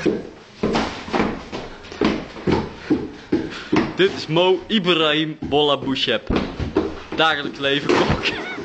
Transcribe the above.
Dit is Mo Ibrahim Bolla Bouchep. Dagelijks leven kok.